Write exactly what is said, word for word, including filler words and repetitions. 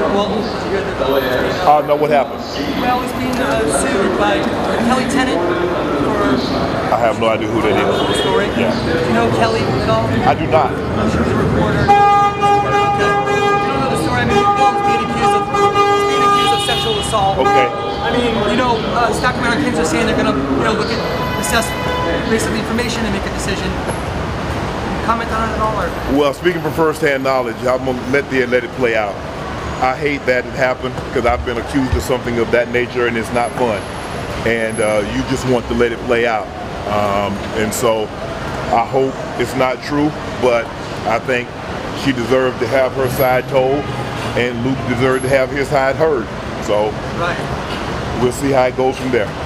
Walton? Uh, no, what happened? Well, he's being uh, sued by Kelly Tennant for... I have no idea who that is. Story. Yeah. Do you know Kelly at all? I do not. She was a reporter. Okay. You don't know the story? I mean, Walton's being accused of, he's being accused of sexual assault. Okay. I mean, you know, uh, stock market claims are saying they're going to, you know, look at, assess, based on the information and make a decision. Comment on it at all? Or? Well, speaking from first-hand knowledge, I'm gonna let the let it play out. I hate that it happened because I've been accused of something of that nature, and it's not fun. And uh, you just want to let it play out. Um, and so I hope it's not true, but I think she deserved to have her side told, and Luke deserved to have his side heard. So right. We'll see how it goes from there.